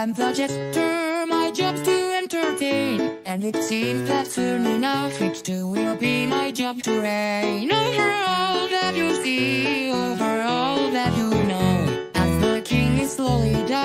I'm the jester, my job's to entertain. And it seems that soon enough it too will be my job to reign over all that you see, over all that you know. As the king is slowly dying.